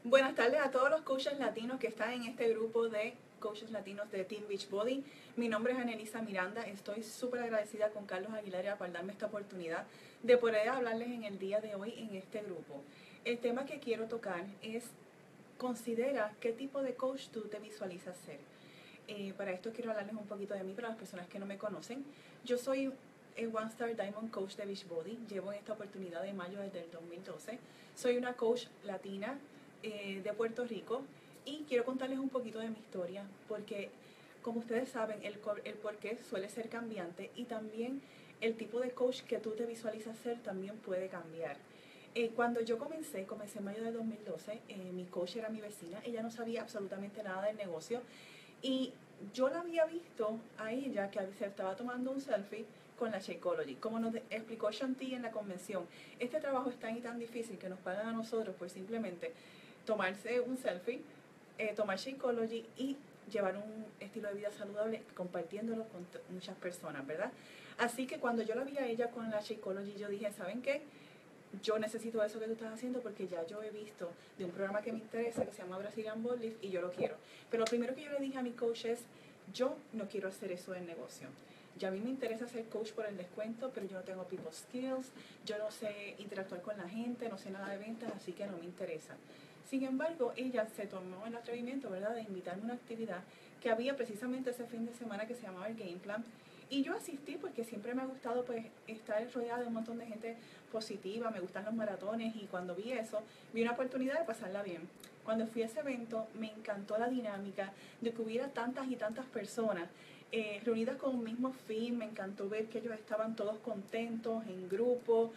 Buenas tardes a todos los coaches latinos que están en este grupo de coaches latinos de Team Beachbody. Mi nombre es Anelisa Miranda. Estoy súper agradecida con Carlos Aguilera por darme esta oportunidad de poder hablarles en el día de hoy en este grupo. El tema que quiero tocar es: considera qué tipo de coach tú te visualizas ser. Para esto quiero hablarles un poquito de mí para las personas que no me conocen. Yo soy el One Star Diamond Coach de Beachbody. Llevo en esta oportunidad de mayo desde el 2012. Soy una coach latina de Puerto Rico y quiero contarles un poquito de mi historia porque, como ustedes saben, el porqué suele ser cambiante y también el tipo de coach que tú te visualizas ser también puede cambiar. Cuando yo comencé en mayo de 2012, mi coach era mi vecina. Ella no sabía absolutamente nada del negocio y yo la había visto a ella que se estaba tomando un selfie con la Shakeology. Como nos explicó Shanti en la convención, este trabajo es tan y tan difícil que nos pagan a nosotros por simplemente tomarse un selfie, tomar Shakeology y llevar un estilo de vida saludable compartiéndolo con muchas personas, ¿verdad? Así que cuando yo la vi a ella con la Shakeology, yo dije, ¿saben qué? Yo necesito eso que tú estás haciendo porque ya yo he visto de un programa que me interesa que se llama Brazilian Ball Lift y yo lo quiero. Pero lo primero que yo le dije a mi coach es: yo no quiero hacer eso en negocio. Ya a mí me interesa ser coach por el descuento, pero yo no tengo people skills, yo no sé interactuar con la gente, no sé nada de ventas, así que no me interesa. Sin embargo, ella se tomó el atrevimiento, ¿verdad?, de invitarme a una actividad que había precisamente ese fin de semana que se llamaba el Game Plan. Y yo asistí porque siempre me ha gustado pues estar rodeada de un montón de gente positiva, me gustan los maratones y cuando vi eso, vi una oportunidad de pasarla bien. Cuando fui a ese evento me encantó la dinámica de que hubiera tantas y tantas personas reunidas con un mismo fin. Me encantó ver que ellos estaban todos contentos, en grupo,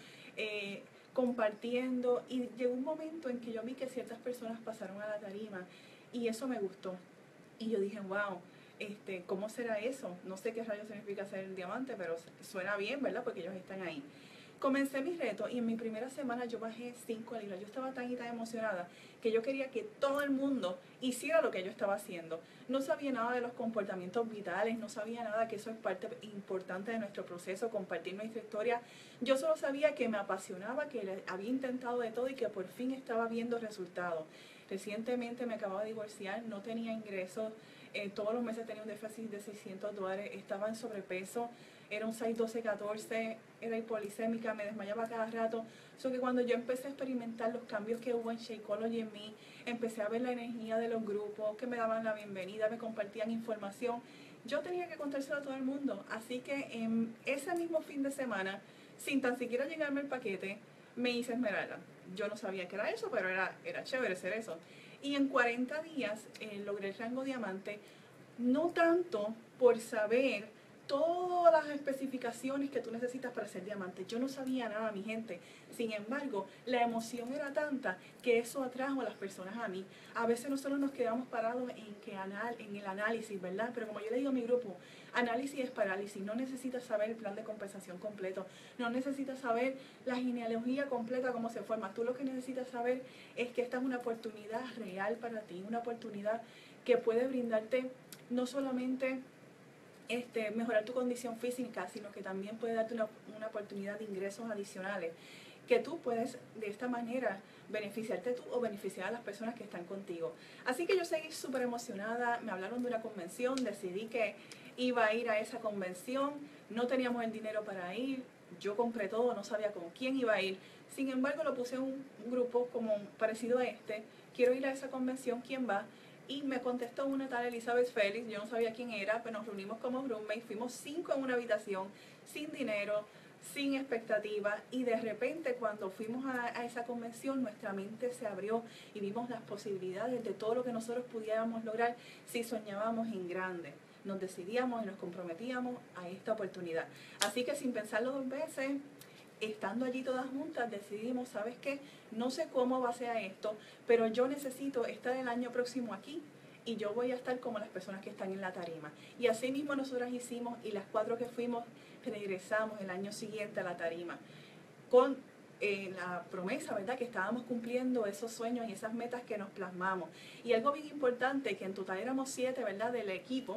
compartiendo, y llegó un momento en que yo vi que ciertas personas pasaron a la tarima y eso me gustó. Y yo dije, wow, ¿cómo será eso? No sé qué rayos significa ser el diamante, pero suena bien, ¿verdad? Porque ellos están ahí. Comencé mi reto y en mi primera semana yo bajé 5 libras. Yo estaba tan y tan emocionada que yo quería que todo el mundo hiciera lo que yo estaba haciendo. No sabía nada de los comportamientos vitales, no sabía nada que eso es parte importante de nuestro proceso, compartir nuestra historia. Yo solo sabía que me apasionaba, que había intentado de todo y que por fin estaba viendo resultados. Recientemente me acababa de divorciar, no tenía ingresos, todos los meses tenía un déficit de $600, estaba en sobrepeso, era un 6, 12, 14, era hipolicémica, me desmayaba cada rato. So que cuando yo empecé a experimentar los cambios que hubo en Shakeology en mí, empecé a ver la energía de los grupos que me daban la bienvenida, me compartían información, yo tenía que contárselo a todo el mundo. Así que en ese mismo fin de semana, sin tan siquiera llegarme el paquete, me hice esmeralda. Yo no sabía qué era eso, pero era chévere ser eso. Y en 40 días logré el rango diamante, no tanto por saber todas las especificaciones que tú necesitas para ser diamante. Yo no sabía nada, mi gente. Sin embargo, la emoción era tanta que eso atrajo a las personas a mí. A veces nosotros nos quedamos parados en el análisis, ¿verdad? Pero como yo le digo a mi grupo, análisis es parálisis. No necesitas saber el plan de compensación completo. No necesitas saber la genealogía completa, cómo se forma. Tú lo que necesitas saber es que esta es una oportunidad real para ti, una oportunidad que puede brindarte no solamente mejorar tu condición física, sino que también puede darte una oportunidad de ingresos adicionales, que tú puedes de esta manera beneficiarte tú o beneficiar a las personas que están contigo. Así que yo seguí súper emocionada, me hablaron de una convención, decidí que iba a ir a esa convención, no teníamos el dinero para ir, yo compré todo, no sabía con quién iba a ir. Sin embargo, lo puse en un grupo como parecido a quiero ir a esa convención, ¿quién va? Y me contestó una tal Elizabeth Félix, yo no sabía quién era, pero nos reunimos como roommates, fuimos 5 en una habitación, sin dinero, sin expectativa, y de repente cuando fuimos a esa convención nuestra mente se abrió y vimos las posibilidades de todo lo que nosotros pudiéramos lograr si soñábamos en grande. Nos decidíamos y nos comprometíamos a esta oportunidad. Así que sin pensarlo 2 veces, estando allí todas juntas, decidimos, ¿sabes qué? No sé cómo va a ser esto, pero yo necesito estar el año próximo aquí y yo voy a estar como las personas que están en la tarima. Y así mismo nosotras hicimos, y las 4 que fuimos regresamos el año siguiente a la tarima con la promesa, ¿verdad?, que estábamos cumpliendo esos sueños y esas metas que nos plasmamos. Y algo bien importante, que en total éramos 7, ¿verdad?, del equipo,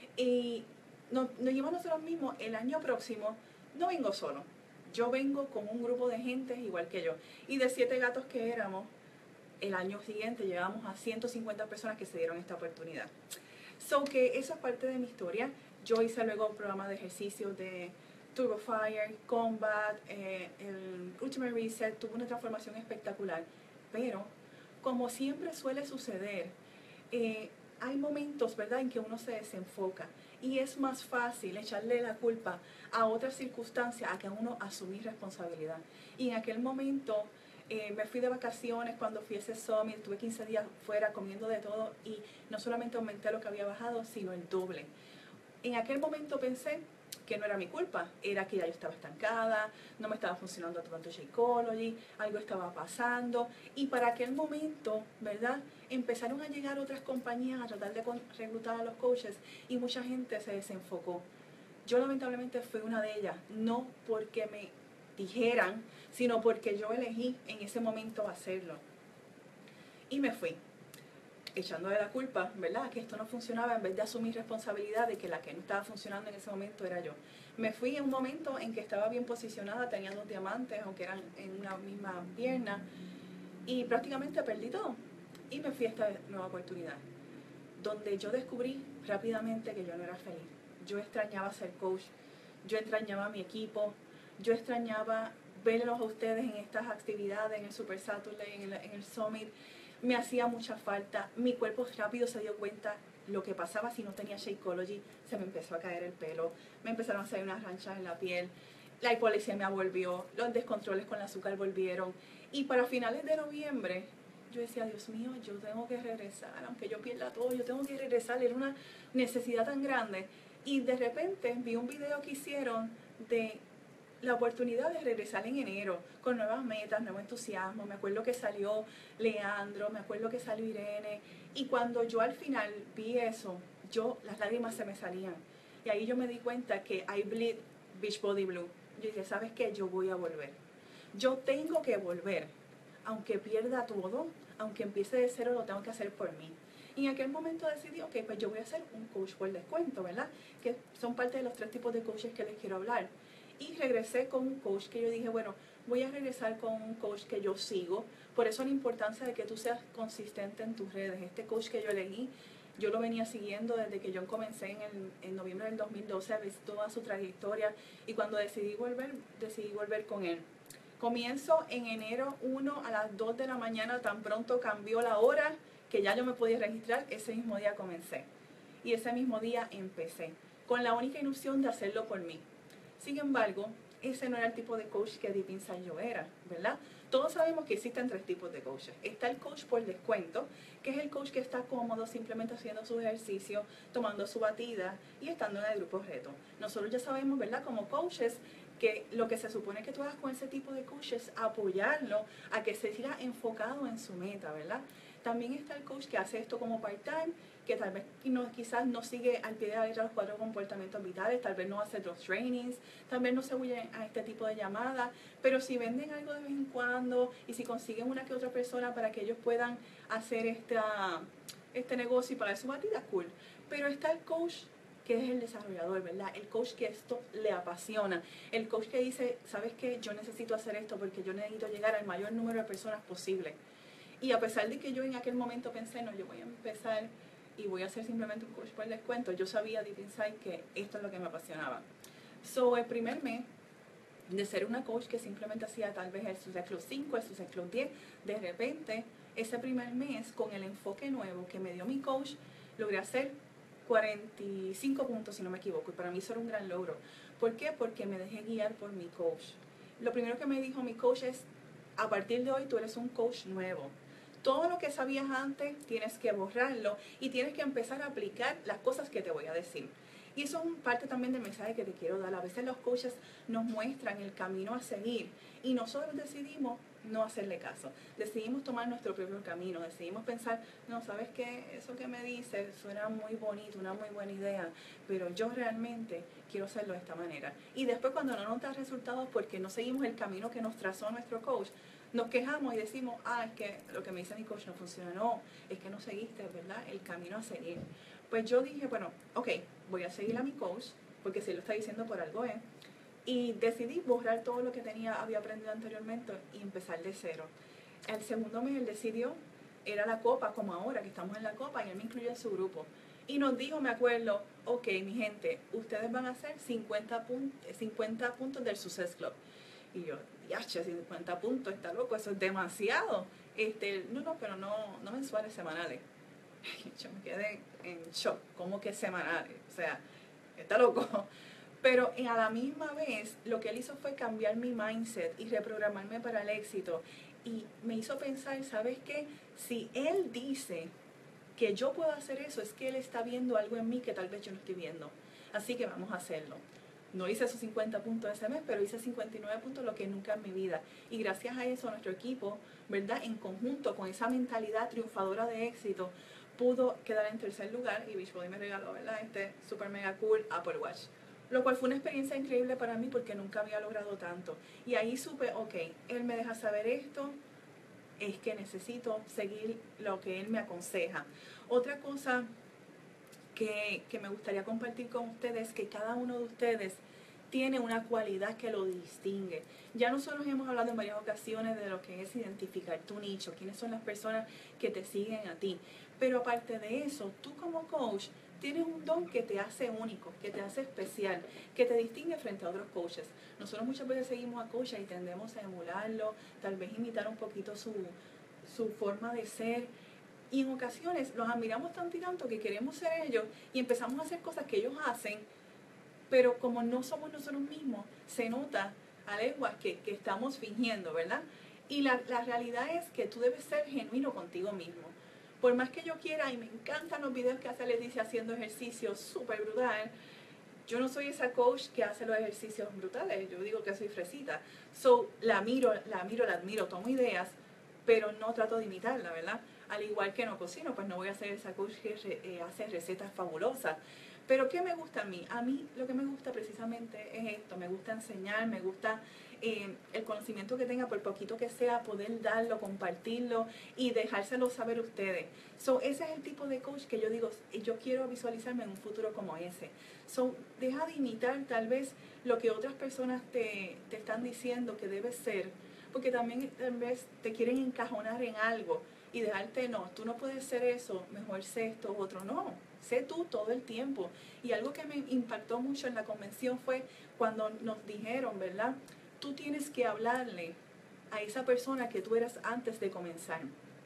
y nos dijimos nosotros mismos, el año próximo no vengo solo, yo vengo con un grupo de gente igual que yo. Y de 7 gatos que éramos, el año siguiente llegamos a 150 personas que se dieron esta oportunidad. So que esa es parte de mi historia. Yo hice luego un programa de ejercicios de Turbo Fire, Combat, el Ultimate Reset, tuvo una transformación espectacular. Pero, como siempre suele suceder, hay momentos, ¿verdad?, en que uno se desenfoca. Y es más fácil echarle la culpa a otras circunstancias a que a uno asumir responsabilidad. Y en aquel momento me fui de vacaciones cuando fui a ese summit, estuve 15 días fuera comiendo de todo y no solamente aumenté lo que había bajado, sino el doble. En aquel momento pensé que no era mi culpa, era que ya yo estaba estancada, no me estaba funcionando tanto Shakeology, algo estaba pasando. Y para aquel momento, ¿verdad?, empezaron a llegar otras compañías a tratar de reclutar a los coaches y mucha gente se desenfocó. Yo lamentablemente fui una de ellas, no porque me dijeran, sino porque yo elegí en ese momento hacerlo. Y me fui, echándole la culpa, ¿verdad?, que esto no funcionaba, en vez de asumir responsabilidad de que la que no estaba funcionando en ese momento era yo. Me fui en un momento en que estaba bien posicionada, tenía 2 diamantes, aunque eran en una misma pierna, y prácticamente perdí todo. Y me fui a esta nueva oportunidad, donde yo descubrí rápidamente que yo no era feliz. Yo extrañaba ser coach, yo extrañaba a mi equipo, yo extrañaba verlos a ustedes en estas actividades, en el Super Saturday, en el Summit. Me hacía mucha falta, mi cuerpo rápido se dio cuenta lo que pasaba si no tenía Shakeology, se me empezó a caer el pelo, me empezaron a salir unas ranchas en la piel, la hipoglicemia volvió, los descontroles con el azúcar volvieron, y para finales de noviembre yo decía, Dios mío, yo tengo que regresar, aunque yo pierda todo, yo tengo que regresar, era una necesidad tan grande, y de repente vi un video que hicieron de la oportunidad de regresar en enero con nuevas metas, nuevo entusiasmo. Me acuerdo que salió Leandro, me acuerdo que salió Irene, y cuando yo al final vi eso, las lágrimas se me salían, y ahí yo me di cuenta que I bleed Beachbody Blue. Yo dije, ¿sabes qué? Yo voy a volver, yo tengo que volver, aunque pierda todo, aunque empiece de cero, lo tengo que hacer por mí. Y en aquel momento decidí, ok, pues yo voy a ser un coach por descuento, ¿verdad?, que son parte de los 3 tipos de coaches que les quiero hablar. Y regresé con un coach que yo dije, bueno, voy a regresar con un coach que yo sigo. Por eso la importancia de que tú seas consistente en tus redes. Este coach que yo elegí, yo lo venía siguiendo desde que yo comencé en noviembre del 2012, vi toda su trayectoria, y cuando decidí volver con él. Comienzo en enero 1 a las 2 de la mañana, tan pronto cambió la hora que ya yo me podía registrar, ese mismo día comencé. Y ese mismo día empecé, con la única ilusión de hacerlo por mí. Sin embargo, ese no era el tipo de coach que Deep Inside yo era, ¿verdad? Todos sabemos que existen 3 tipos de coaches. Está el coach por descuento, que es el coach que está cómodo simplemente haciendo su ejercicio, tomando su batida y estando en el grupo reto. Nosotros ya sabemos, ¿verdad?, como coaches, que lo que se supone que tú hagas con ese tipo de coach es apoyarlo a que se siga enfocado en su meta, ¿verdad? También está el coach que hace esto como part-time, que tal vez quizás no sigue al pie de la letra los 4 comportamientos vitales, tal vez no hace los trainings, tal vez no se huye a este tipo de llamadas, pero si venden algo de vez en cuando y si consiguen una que otra persona para que ellos puedan hacer este negocio y pagar su batida, cool. Pero está el coach que es el desarrollador, ¿verdad? El coach que esto le apasiona, el coach que dice, ¿sabes qué? Yo necesito hacer esto porque yo necesito llegar al mayor número de personas posible. Y a pesar de que yo en aquel momento pensé, no, yo voy a empezar y voy a hacer simplemente un coach por descuento, yo sabía deep inside que esto es lo que me apasionaba. So, el primer mes de ser una coach que simplemente hacía tal vez el Success Club 5, el Success Club 10, de repente, ese primer mes, con el enfoque nuevo que me dio mi coach, logré hacer 45 puntos, si no me equivoco, y para mí eso era un gran logro. ¿Por qué? Porque me dejé guiar por mi coach. Lo primero que me dijo mi coach es, a partir de hoy tú eres un coach nuevo. Todo lo que sabías antes tienes que borrarlo y tienes que empezar a aplicar las cosas que te voy a decir. Y eso es parte también del mensaje que te quiero dar. A veces los coaches nos muestran el camino a seguir y nosotros decidimos no hacerle caso. Decidimos tomar nuestro propio camino, decidimos pensar, no, ¿sabes qué? Eso que me dice suena muy bonito, una muy buena idea, pero yo realmente quiero hacerlo de esta manera. Y después cuando no nos da resultados porque no seguimos el camino que nos trazó nuestro coach, nos quejamos y decimos, es que lo que me dice mi coach no funciona. No, es que no seguiste, ¿verdad?, el camino a seguir. Pues yo dije, bueno, ok, voy a seguir a mi coach, porque si lo está diciendo por algo, y decidí borrar todo lo que había aprendido anteriormente y empezar de cero. El segundo mes él decidió era la copa, como ahora que estamos en la copa, y él me incluyó en su grupo. Y nos dijo, me acuerdo, ok, mi gente, ustedes van a hacer 50 puntos del Success Club. Y yo, yache, 50 puntos, está loco, eso es demasiado. No, pero no mensuales, semanales. Yo me quedé en shock, como que semanales, o sea, está loco. Pero a la misma vez, lo que él hizo fue cambiar mi mindset y reprogramarme para el éxito. Y me hizo pensar, ¿sabes qué? Si él dice que yo puedo hacer eso, es que él está viendo algo en mí que tal vez yo no estoy viendo. Así que vamos a hacerlo. No hice esos 50 puntos ese mes, pero hice 59 puntos, lo que nunca en mi vida. Y gracias a eso, nuestro equipo, ¿verdad? En conjunto, con esa mentalidad triunfadora de éxito, pudo quedar en tercer lugar y Beachbody me regaló, ¿verdad? Este super mega cool Apple Watch. Lo cual fue una experiencia increíble para mí porque nunca había logrado tanto. Y ahí supe, ok, él me deja saber esto, es que necesito seguir lo que él me aconseja. Otra cosa que me gustaría compartir con ustedes es que cada uno de ustedes tiene una cualidad que lo distingue. Ya nosotros hemos hablado en varias ocasiones de lo que es identificar tu nicho, quiénes son las personas que te siguen a ti. Pero aparte de eso, tú como coach tienes un don que te hace único, que te hace especial, que te distingue frente a otros coaches. Nosotros muchas veces seguimos a coaches y tendemos a emularlo, tal vez imitar un poquito su forma de ser. Y en ocasiones los admiramos tanto y tanto que queremos ser ellos y empezamos a hacer cosas que ellos hacen, pero como no somos nosotros mismos, se nota a leguas que estamos fingiendo, ¿verdad? Y la realidad es que tú debes ser genuino contigo mismo. Por más que yo quiera, y me encantan los videos que hace Leticia haciendo ejercicios súper brutal, yo no soy esa coach que hace los ejercicios brutales, yo digo que soy fresita. So, la admiro, tomo ideas, pero no trato de imitarla, ¿verdad? Al igual que no cocino, pues no voy a ser esa coach que hace recetas fabulosas. Pero ¿qué me gusta a mí? A mí lo que me gusta precisamente es esto, me gusta enseñar, me gusta el conocimiento que tenga, por poquito que sea, poder darlo, compartirlo y dejárselo saber a ustedes. So, ese es el tipo de coach que yo digo, yo quiero visualizarme en un futuro como ese. So, deja de imitar tal vez lo que otras personas te están diciendo que debes ser, porque también tal vez te quieren encajonar en algo y dejarte, no, tú no puedes ser eso, mejor sé esto, otro, no, sé tú todo el tiempo. Y algo que me impactó mucho en la convención fue cuando nos dijeron, ¿verdad? Tú tienes que hablarle a esa persona que tú eras antes de comenzar.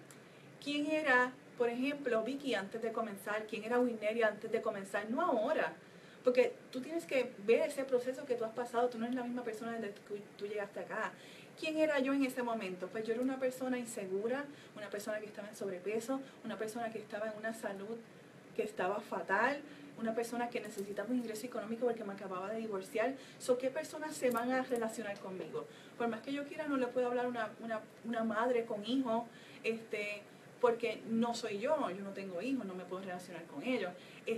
¿Quién era, por ejemplo, Vicky antes de comenzar? ¿Quién era Wineria antes de comenzar? No ahora. Porque tú tienes que ver ese proceso que tú has pasado. Tú no eres la misma persona desde que tú llegaste acá. ¿Quién era yo en ese momento? Pues yo era una persona insegura, una persona que estaba en sobrepeso, una persona que estaba en una salud que estaba fatal, una persona que necesitaba un ingreso económico porque me acababa de divorciar. ¿Qué personas se van a relacionar conmigo? Por más que yo quiera, no le puedo hablar a una madre con hijos, porque no soy yo no tengo hijos, no me puedo relacionar con ellos.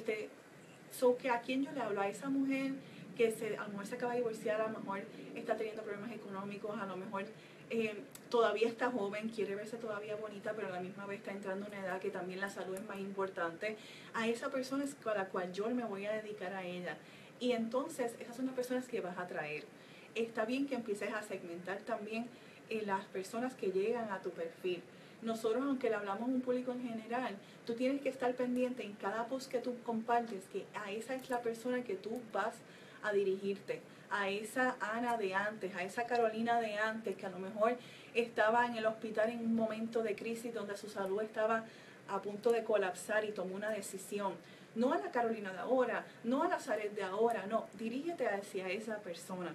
Que ¿a quién yo le hablo? A esa mujer que a lo mejor se acaba de divorciar, a lo mejor está teniendo problemas económicos, a lo mejor todavía está joven, quiere verse todavía bonita, pero a la misma vez está entrando en una edad que también la salud es más importante. A esa persona es a la cual yo me voy a dedicar a ella. Y entonces esas son las personas que vas a traer. Está bien que empieces a segmentar también las personas que llegan a tu perfil. Nosotros, aunque le hablamos a un público en general, tú tienes que estar pendiente en cada post que tú compartes, que a esa es la persona que tú vas a dirigirte, a esa Ana de antes, a esa Carolina de antes, que a lo mejor estaba en el hospital en un momento de crisis donde su salud estaba a punto de colapsar y tomó una decisión. No a la Carolina de ahora, no a la Zaret de ahora, no, dirígete hacia esa persona.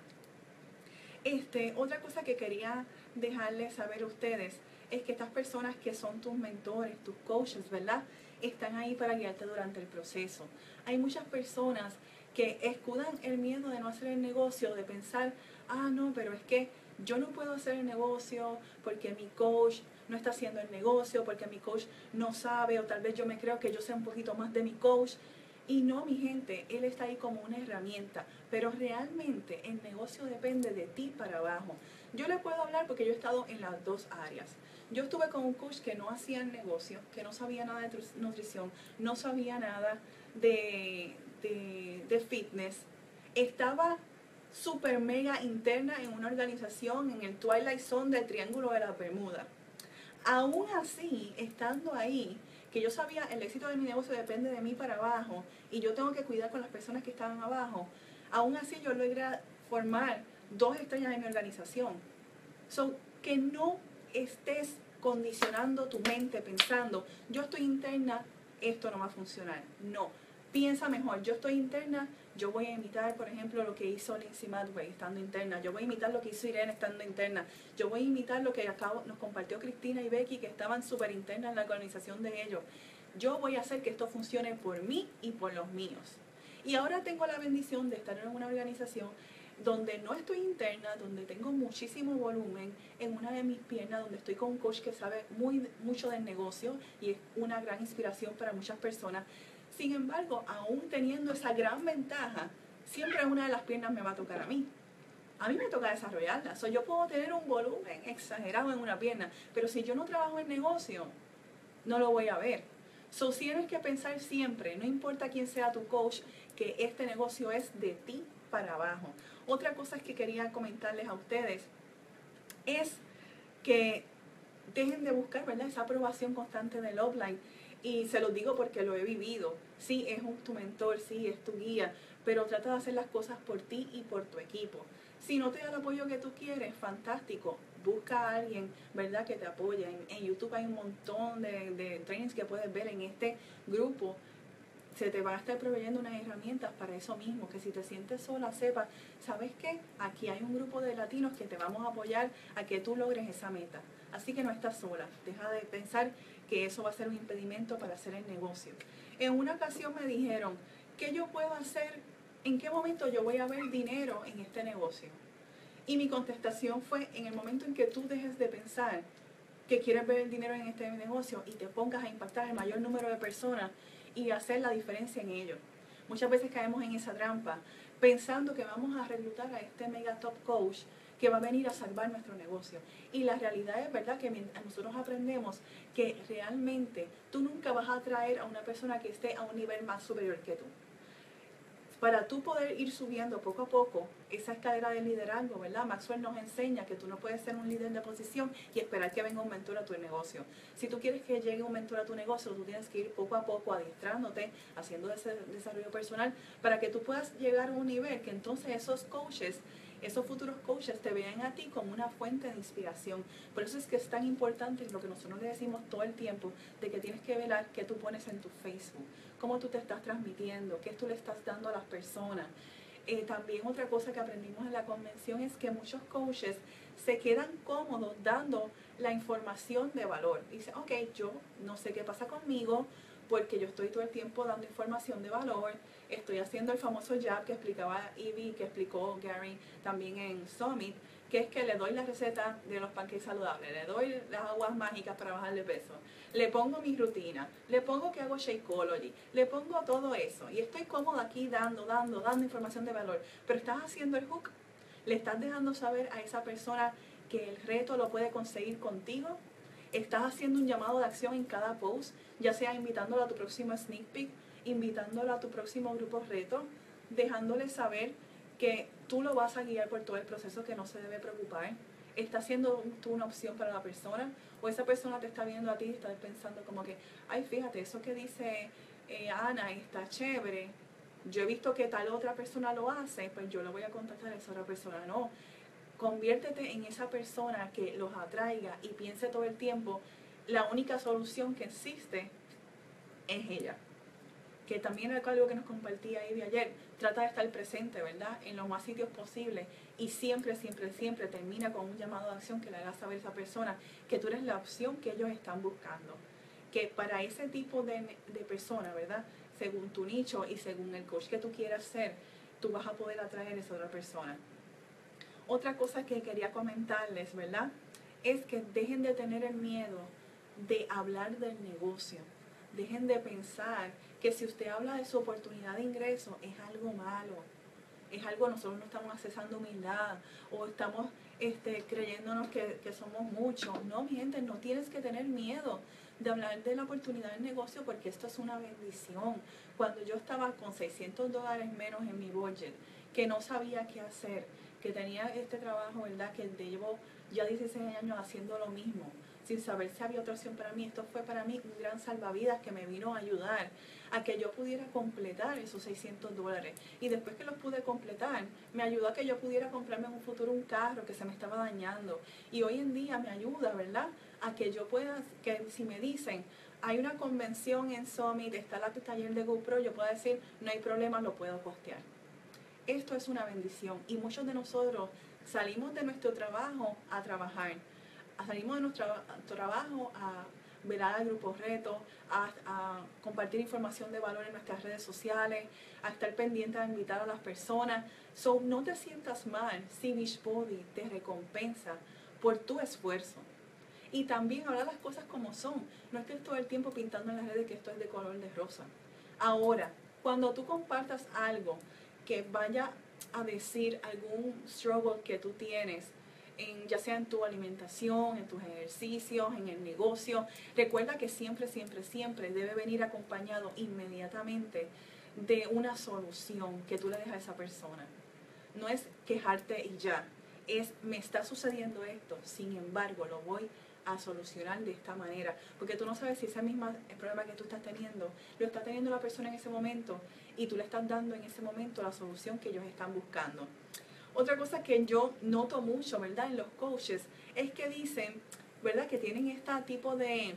Otra cosa que quería dejarles saber a ustedes es que estas personas que son tus mentores, tus coaches, ¿verdad? Están ahí para guiarte durante el proceso. Hay muchas personas que escudan el miedo de no hacer el negocio, de pensar, no, pero es que yo no puedo hacer el negocio porque mi coach no está haciendo el negocio, porque mi coach no sabe, o tal vez yo me creo que yo sé un poquito más de mi coach. Y no, mi gente, él está ahí como una herramienta, pero realmente el negocio depende de ti para abajo. Yo le puedo hablar porque yo he estado en las dos áreas. Yo estuve con un coach que no hacía el negocio, que no sabía nada de nutrición, no sabía nada de fitness. Estaba súper mega interna en una organización en el Twilight Zone del Triángulo de las Bermudas. Aún así, estando ahí, que yo sabía el éxito de mi negocio depende de mí para abajo y yo tengo que cuidar con las personas que estaban abajo, aún así yo logré formar 2 estrellas en mi organización. So, que no estés condicionando tu mente pensando, yo estoy interna, esto no va a funcionar. No, piensa mejor, yo estoy interna, yo voy a imitar, por ejemplo, lo que hizo Lindsay Madway estando interna, yo voy a imitar lo que hizo Irene estando interna, yo voy a imitar lo que nos compartió Cristina y Becky, que estaban súper internas en la organización de ellos. Yo voy a hacer que esto funcione por mí y por los míos. Y ahora tengo la bendición de estar en una organización donde no estoy interna, donde tengo muchísimo volumen en una de mis piernas, donde estoy con un coach que sabe mucho del negocio y es una gran inspiración para muchas personas. Sin embargo, aún teniendo esa gran ventaja, siempre una de las piernas me va a tocar a mí. A mí me toca desarrollarla. Yo puedo tener un volumen exagerado en una pierna, pero si yo no trabajo en negocio, no lo voy a ver. Tienes que pensar siempre, no importa quién sea tu coach, que este negocio es de ti para abajo. Otra cosa que quería comentarles a ustedes es que dejen de buscar, ¿verdad?, esa aprobación constante del offline. Y se los digo porque lo he vivido. Sí, es tu mentor, sí, es tu guía, pero trata de hacer las cosas por ti y por tu equipo. Si no te da el apoyo que tú quieres, fantástico. Busca a alguien, ¿verdad?, que te apoye. En YouTube hay un montón de trainings que puedes ver en este grupo. Se te va a estar proveyendo unas herramientas para eso mismo, que si te sientes sola, sepa, ¿sabes qué? Aquí hay un grupo de latinos que te vamos a apoyar a que tú logres esa meta. Así que no estás sola. Deja de pensar que eso va a ser un impedimento para hacer el negocio. En una ocasión me dijeron, ¿qué yo puedo hacer? ¿En qué momento yo voy a ver dinero en este negocio? Y mi contestación fue, en el momento en que tú dejes de pensar que quieres ver el dinero en este negocio y te pongas a impactar el mayor número de personas y hacer la diferencia en ello. Muchas veces caemos en esa trampa pensando que vamos a reclutar a este mega top coach que va a venir a salvar nuestro negocio. Y la realidad es, verdad, que nosotros aprendemos que realmente tú nunca vas a atraer a una persona que esté a un nivel más superior que tú. Para tú poder ir subiendo poco a poco esa escalera de liderazgo, ¿verdad? Maxwell nos enseña que tú no puedes ser un líder de posición y esperar que venga un mentor a tu negocio. Si tú quieres que llegue un mentor a tu negocio, tú tienes que ir poco a poco adiestrándote, haciendo ese desarrollo personal para que tú puedas llegar a un nivel que entonces esos coaches, esos futuros coaches te vean a ti como una fuente de inspiración. Por eso es que es tan importante lo que nosotros le decimos todo el tiempo, de que tienes que velar qué tú pones en tu Facebook, cómo tú te estás transmitiendo, qué tú le estás dando a las personas. También otra cosa que aprendimos en la convención es que muchos coaches se quedan cómodos dando la información de valor. Dicen, ok, yo no sé qué pasa conmigo porque yo estoy todo el tiempo dando información de valor, estoy haciendo el famoso jab que explicaba Ivy, que explicó Gary también en Summit, que es que le doy la receta de los pancakes saludables, le doy las aguas mágicas para bajar de peso, le pongo mi rutina, le pongo que hago Shakeology, le pongo todo eso y estoy cómoda aquí dando información de valor, pero estás haciendo el hook, le estás dejando saber a esa persona que el reto lo puede conseguir contigo, estás haciendo un llamado de acción en cada post, ya sea invitándolo a tu próximo sneak peek, invitándolo a tu próximo grupo reto, dejándole saber que tú lo vas a guiar por todo el proceso, que no se debe preocupar. ¿Está siendo tú una opción para la persona? ¿O esa persona te está viendo a ti y está pensando como que, ay, fíjate, eso que dice Ana está chévere, yo he visto que tal otra persona lo hace, pues yo lo voy a contactar a esa otra persona? No, conviértete en esa persona que los atraiga y piense todo el tiempo, la única solución que existe es ella. Que también es algo que nos compartía Ivy ayer, trata de estar presente, ¿verdad?, en los más sitios posibles y siempre termina con un llamado de acción que le haga saber a esa persona que tú eres la opción que ellos están buscando. Que para ese tipo de persona, ¿verdad?, según tu nicho y según el coach que tú quieras ser, tú vas a poder atraer a esa otra persona. Otra cosa que quería comentarles, ¿verdad?, es que dejen de tener el miedo de hablar del negocio. Dejen de pensar que si usted habla de su oportunidad de ingreso es algo malo. Es algo, nosotros no estamos accesando humildad o estamos creyéndonos que somos muchos. No, mi gente, no tienes que tener miedo de hablar de la oportunidad del negocio porque esto es una bendición. Cuando yo estaba con $600 menos en mi budget, que no sabía qué hacer, que tenía este trabajo, ¿verdad?, que llevo ya 16 años haciendo lo mismo. sin saber si había otra opción para mí. Esto fue para mí un gran salvavidas que me vino a ayudar a que yo pudiera completar esos $600. Y después que los pude completar, me ayudó a que yo pudiera comprarme en un futuro un carro que se me estaba dañando. Y hoy en día me ayuda, ¿verdad? A que yo pueda, que si me dicen, hay una convención en Summit, está el taller de GoPro, yo puedo decir, no hay problema, lo puedo costear. Esto es una bendición y muchos de nosotros salimos de nuestro trabajo a trabajar, salimos de nuestro trabajo a velar al grupo reto, a compartir información de valor en nuestras redes sociales, a estar pendiente a invitar a las personas. So, no te sientas mal si Beachbody te recompensa por tu esfuerzo. Y también hablar las cosas como son. No estés todo el tiempo pintando en las redes que esto es de color de rosa. Ahora, cuando tú compartas algo que vaya a decir algún struggle que tú tienes, ya sea en tu alimentación, en tus ejercicios, en el negocio, recuerda que siempre, siempre, siempre debe venir acompañado inmediatamente de una solución que tú le dejas a esa persona. No es quejarte y ya, es me está sucediendo esto, sin embargo lo voy a solucionar de esta manera, porque tú no sabes si ese mismo problema que tú estás teniendo, lo está teniendo la persona en ese momento y tú le estás dando en ese momento la solución que ellos están buscando. Otra cosa que yo noto mucho, ¿verdad?, en los coaches, es que dicen, ¿verdad?, que tienen este tipo de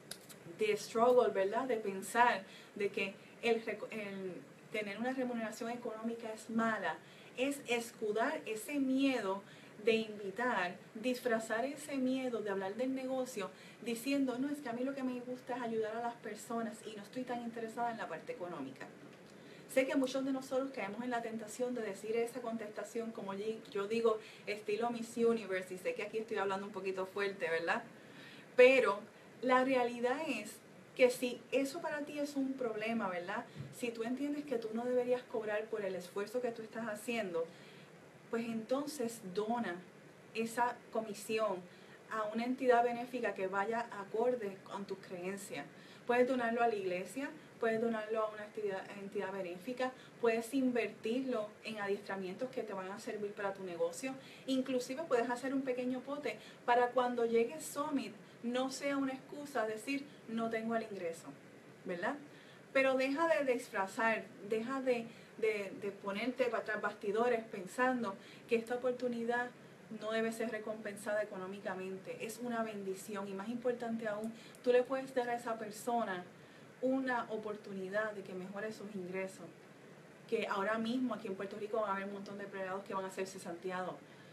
struggle, ¿verdad?, de pensar de que el tener una remuneración económica es mala, es escudar ese miedo de invitar, disfrazar ese miedo de hablar del negocio, diciendo, no, es que a mí lo que me gusta es ayudar a las personas y no estoy tan interesada en la parte económica. Sé que muchos de nosotros caemos en la tentación de decir esa contestación, como yo digo, estilo Miss Universe, y sé que aquí estoy hablando un poquito fuerte, ¿verdad? Pero la realidad es que si eso para ti es un problema, ¿verdad? Si tú entiendes que tú no deberías cobrar por el esfuerzo que tú estás haciendo, pues entonces dona esa comisión a una entidad benéfica que vaya acorde con tus creencias. Puedes donarlo a la iglesia, puedes donarlo a una entidad benéfica, puedes invertirlo en adiestramientos que te van a servir para tu negocio. Inclusive puedes hacer un pequeño pote para cuando llegue Summit no sea una excusa decir no tengo el ingreso, ¿verdad? Pero deja de disfrazar, deja de ponerte tras bastidores pensando que esta oportunidad no debe ser recompensada económicamente. Es una bendición y más importante aún, tú le puedes dar a esa persona una oportunidad de que mejore sus ingresos. Que ahora mismo aquí en Puerto Rico van a haber un montón de empleados que van a hacer cesanteados.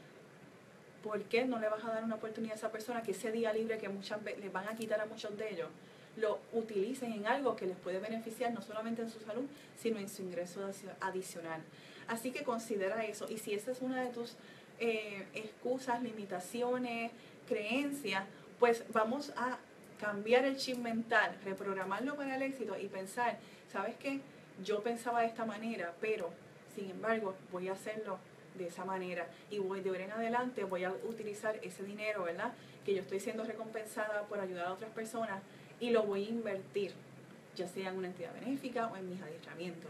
¿Por qué no le vas a dar una oportunidad a esa persona que ese día libre que muchas veces les van a quitar a muchos de ellos, lo utilicen en algo que les puede beneficiar no solamente en su salud, sino en su ingreso adicional? Así que considera eso. Y si esa es una de tus excusas, limitaciones, creencias, pues vamos a cambiar el chip mental, reprogramarlo para el éxito y pensar, ¿sabes qué? Yo pensaba de esta manera, pero sin embargo voy a hacerlo de esa manera y de ahora en adelante voy a utilizar ese dinero, ¿verdad?, que yo estoy siendo recompensada por ayudar a otras personas, y lo voy a invertir, ya sea en una entidad benéfica o en mis adiestramientos.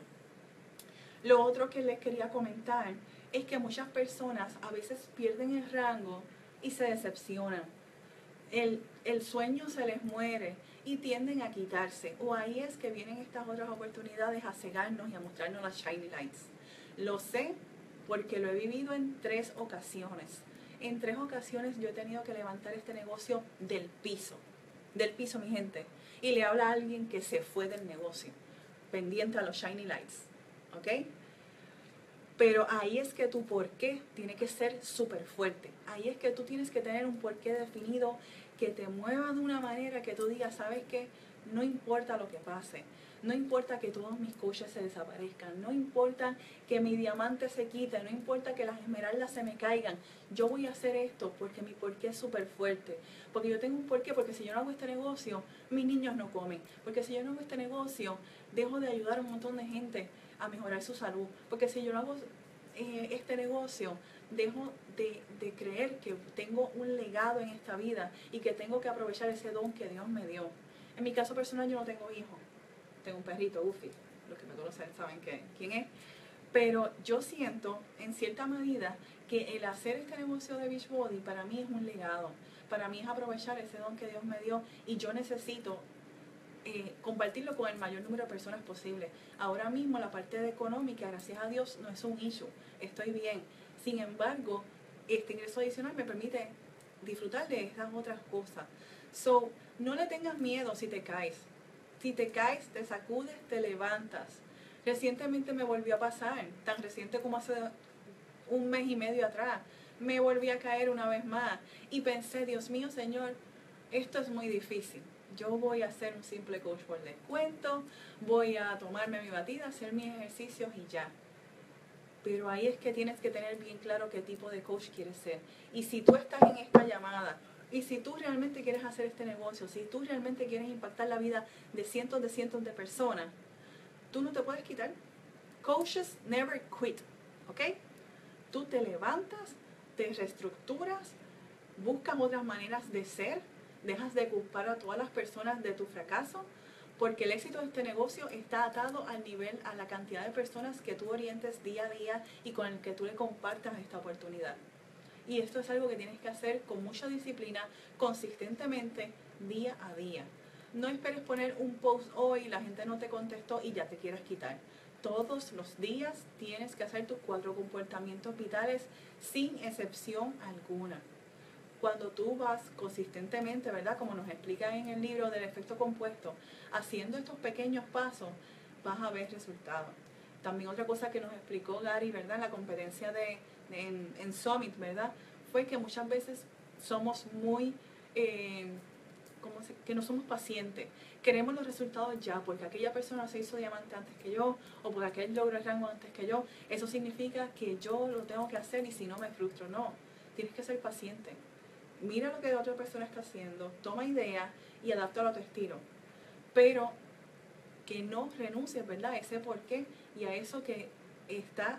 Lo otro que les quería comentar es que muchas personas a veces pierden el rango y se decepcionan. El sueño se les muere y tienden a quitarse. O ahí es que vienen estas otras oportunidades a cegarnos y a mostrarnos las shiny lights. Lo sé porque lo he vivido en 3 ocasiones. En 3 ocasiones yo he tenido que levantar este negocio del piso, mi gente. Y le habla a alguien que se fue del negocio, pendiente a los shiny lights, ¿ok? Pero ahí es que tu porqué tiene que ser súper fuerte. Ahí es que tú tienes que tener un porqué definido que te mueva de una manera que tú digas, ¿sabes qué? No importa lo que pase. No importa que todos mis coaches se desaparezcan. No importa que mi diamante se quite. No importa que las esmeraldas se me caigan. Yo voy a hacer esto porque mi porqué es súper fuerte. Porque yo tengo un porqué. Porque si yo no hago este negocio, mis niños no comen. Porque si yo no hago este negocio, dejo de ayudar a un montón de gente a mejorar su salud. Porque si yo no hago este negocio, dejo de creer que tengo un legado en esta vida y que tengo que aprovechar ese don que Dios me dio. En mi caso personal yo no tengo hijos, tengo un perrito, Ufi, los que me conocen saben quién es, pero yo siento en cierta medida que el hacer este negocio de Beachbody para mí es un legado. para mí es aprovechar ese don que Dios me dio y yo necesito compartirlo con el mayor número de personas posible. Ahora mismo la parte económica, gracias a Dios, no es un issue, estoy bien. Sin embargo, este ingreso adicional me permite disfrutar de esas otras cosas. So, no le tengas miedo si te caes. Si te caes, te sacudes, te levantas. Recientemente me volvió a pasar, tan reciente como hace un mes y medio atrás, me volví a caer una vez más y pensé, Dios mío, Señor, esto es muy difícil. Yo voy a hacer un simple coach por descuento, voy a tomarme mi batida, hacer mis ejercicios y ya. Pero ahí es que tienes que tener bien claro qué tipo de coach quieres ser. Y si tú estás en esta llamada, y si tú realmente quieres hacer este negocio, si tú realmente quieres impactar la vida de cientos de personas, tú no te puedes quitar. Coaches never quit, ¿ok? Tú te levantas, te reestructuras, buscas otras maneras de ser, dejas de culpar a todas las personas de tu fracaso, porque el éxito de este negocio está atado al nivel, a la cantidad de personas que tú orientes día a día y con el que tú le compartas esta oportunidad. Y esto es algo que tienes que hacer con mucha disciplina, consistentemente, día a día. No esperes poner un post hoy, la gente no te contestó y ya te quieras quitar. Todos los días tienes que hacer tus 4 comportamientos vitales sin excepción alguna. Cuando tú vas consistentemente, ¿verdad? Como nos explica en el libro del efecto compuesto, haciendo estos pequeños pasos, vas a ver resultados. También otra cosa que nos explicó Gary, ¿verdad? En la competencia en Summit, ¿verdad? Fue que muchas veces somos muy, que no somos pacientes. Queremos los resultados ya, porque aquella persona se hizo diamante antes que yo, o porque aquel logró el rango antes que yo. Eso significa que yo lo tengo que hacer y si no me frustro. No, tienes que ser paciente. Mira lo que la otra persona está haciendo, toma ideas y adáptalo a tu estilo. Pero que no renuncies, ¿verdad? A ese porqué y a eso que está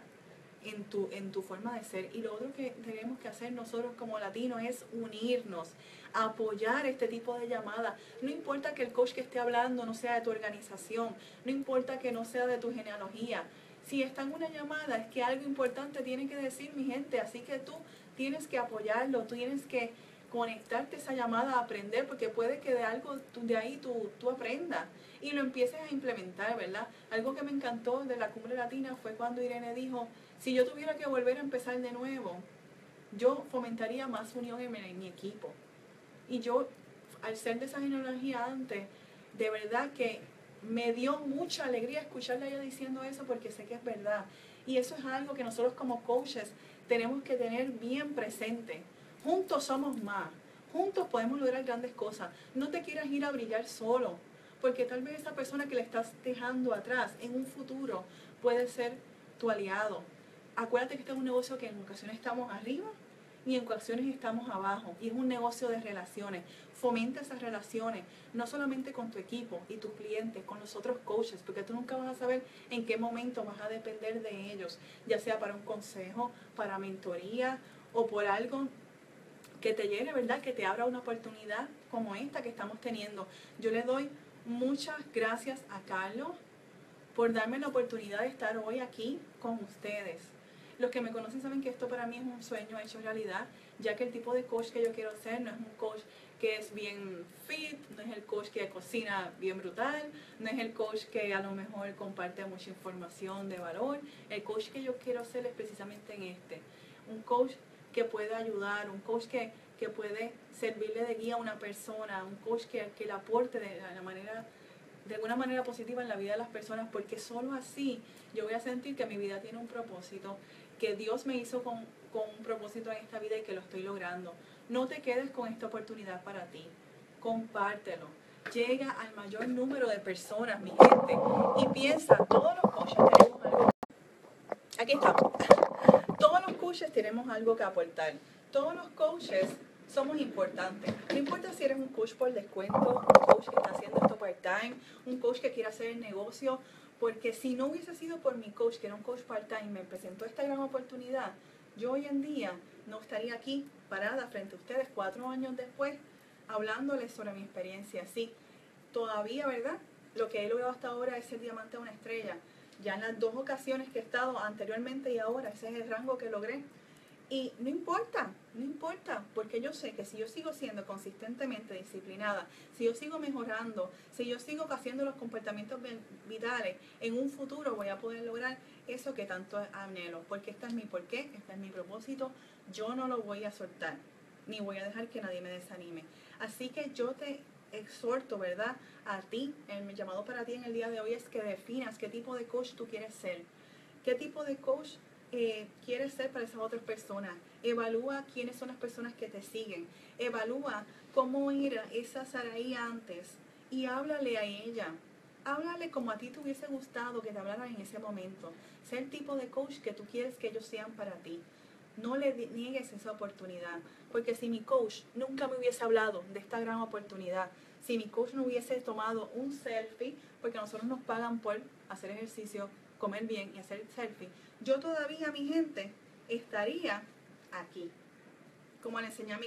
en tu forma de ser. Y lo otro que tenemos que hacer nosotros como latinos es unirnos, apoyar este tipo de llamadas. No importa que el coach que esté hablando no sea de tu organización, no importa que no sea de tu genealogía. Si está en una llamada es que algo importante tiene que decir mi gente, así que tú tienes que apoyarlo, tú tienes que conectarte a esa llamada a aprender, porque puede que de algo de ahí tú aprendas y lo empieces a implementar, ¿verdad? Algo que me encantó de la Cumbre Latina fue cuando Irene dijo, si yo tuviera que volver a empezar de nuevo, yo fomentaría más unión en mi equipo. Y yo, al ser de esa genealogía antes, de verdad que me dio mucha alegría escucharla ella diciendo eso, porque sé que es verdad. Y eso es algo que nosotros como coaches tenemos que tener bien presente. Juntos somos más. Juntos podemos lograr grandes cosas. No te quieras ir a brillar solo, porque tal vez esa persona que le estás dejando atrás en un futuro puede ser tu aliado. Acuérdate que este es un negocio que en ocasiones estamos arriba y en ocasiones estamos abajo. Y es un negocio de relaciones. Fomenta esas relaciones, no solamente con tu equipo y tus clientes, con los otros coaches, porque tú nunca vas a saber en qué momento vas a depender de ellos, ya sea para un consejo, para mentoría o por algo que te llene, ¿verdad? Que te abra una oportunidad como esta que estamos teniendo. Yo le doy muchas gracias a Carlos por darme la oportunidad de estar hoy aquí con ustedes. Los que me conocen saben que esto para mí es un sueño hecho realidad, ya que el tipo de coach que yo quiero ser no es un coach que es bien fit, no es el coach que cocina bien brutal, no es el coach que a lo mejor comparte mucha información de valor. El coach que yo quiero ser es precisamente en un coach que puede ayudar, un coach que puede servirle de guía a una persona, un coach que le aporte de alguna manera positiva en la vida de las personas, porque solo así yo voy a sentir que mi vida tiene un propósito, que Dios me hizo con un propósito en esta vida y que lo estoy logrando. No te quedes con esta oportunidad para ti, compártelo, llega al mayor número de personas, mi gente, y piensa, todos los coaches tenemos algo. Aquí estamos. Todos los coaches tenemos algo que aportar. Todos los coaches somos importantes. No importa si eres un coach por descuento, un coach que está haciendo esto part-time, un coach que quiere hacer el negocio, porque si no hubiese sido por mi coach, que era un coach part-time, me presentó esta gran oportunidad, yo hoy en día no estaría aquí parada frente a ustedes 4 años después, hablándoles sobre mi experiencia. Sí, todavía, ¿verdad? Lo que he logrado hasta ahora es ser diamante a una estrella. Ya en las 2 ocasiones que he estado anteriormente y ahora, ese es el rango que logré. Y no importa, porque yo sé que si yo sigo siendo consistentemente disciplinada, si yo sigo mejorando, si yo sigo haciendo los comportamientos vitales, en un futuro voy a poder lograr eso que tanto anhelo, porque este es mi porqué, este es mi propósito, yo no lo voy a soltar, ni voy a dejar que nadie me desanime. Así que yo te exhorto, ¿verdad? A ti, mi llamado para ti en el día de hoy es que definas qué tipo de coach tú quieres ser, qué tipo de coach quieres ser para esas otras personas. Evalúa quiénes son las personas que te siguen. Evalúa cómo era esa Saraí antes y háblale a ella. Háblale como a ti te hubiese gustado que te hablaran en ese momento. Sé el tipo de coach que tú quieres que ellos sean para ti. No le niegues esa oportunidad, porque si mi coach nunca me hubiese hablado de esta gran oportunidad, si mi coach no hubiese tomado un selfie, porque a nosotros nos pagan por hacer ejercicio, comer bien y hacer selfie, yo todavía, mi gente, estaría aquí, como le enseñé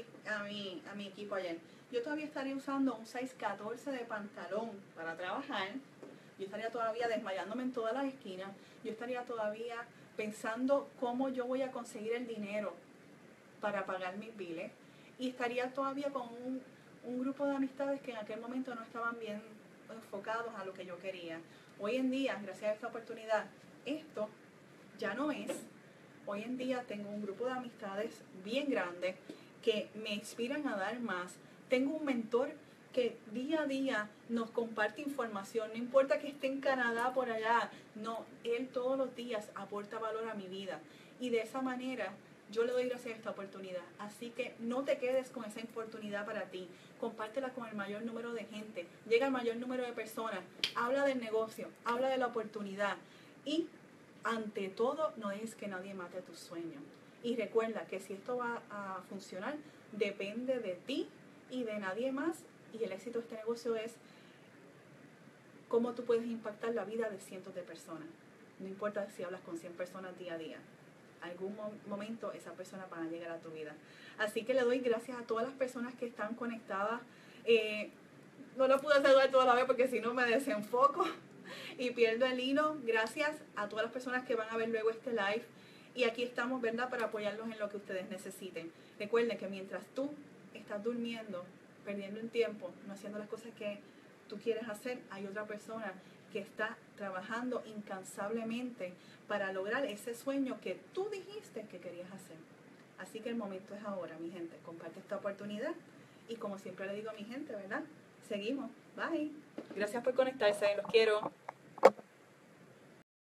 a mi equipo ayer. Yo todavía estaría usando un size 14 de pantalón para trabajar. Yo estaría todavía desmayándome en todas las esquinas. Yo estaría todavía pensando cómo yo voy a conseguir el dinero para pagar mis biles. Y estaría todavía con un grupo de amistades que en aquel momento no estaban bien enfocados a lo que yo quería. Hoy en día, gracias a esta oportunidad, esto ya no es. Hoy en día tengo un grupo de amistades bien grande que me inspiran a dar más. Tengo un mentor que día a día nos comparte información, no importa que esté en Canadá por allá, no, él todos los días aporta valor a mi vida. Y de esa manera yo le doy gracias a esta oportunidad. Así que no te quedes con esa oportunidad para ti. Compártela con el mayor número de gente. Llega al mayor número de personas. Habla del negocio, habla de la oportunidad. Y ante todo, no dejes que nadie mate tus sueños. Y recuerda que si esto va a funcionar, depende de ti y de nadie más. Y el éxito de este negocio es cómo tú puedes impactar la vida de cientos de personas. No importa si hablas con 100 personas día a día. Algún momento esas personas van a llegar a tu vida. Así que le doy gracias a todas las personas que están conectadas. No lo pude saludar toda la vez porque si no me desenfoco y pierdo el hilo. Gracias a todas las personas que van a ver luego este live. Y aquí estamos, ¿verdad?, para apoyarlos en lo que ustedes necesiten. Recuerden que mientras tú estás durmiendo, perdiendo el tiempo, no haciendo las cosas que tú quieres hacer, hay otra persona que está trabajando incansablemente para lograr ese sueño que tú dijiste que querías hacer. Así que el momento es ahora, mi gente. Comparte esta oportunidad y como siempre le digo a mi gente, ¿verdad? Seguimos. Bye. Gracias por conectarse. Los quiero.